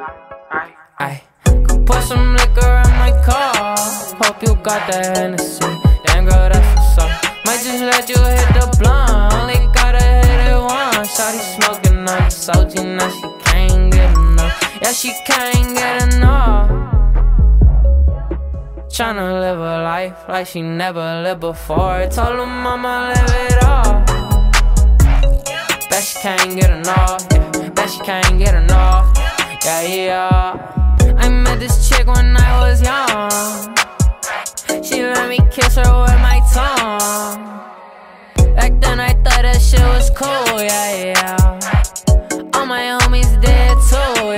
I could put some liquor in my car. Hope you got that Hennessy. Damn girl, that's what's up. Might just let you hit the blunt. Only gotta hit it once. Shawty smoking on the salty, now she can't get enough. Yeah, she can't get enough. Tryna live a life like she never lived before. Told her mama live it up. Bet she can't get enough, yeah. Bet she can't get enough, yeah, yeah. I met this chick when I was young. She let me kiss her with my tongue. Back then I thought that shit was cool, yeah, yeah. All my homies did too,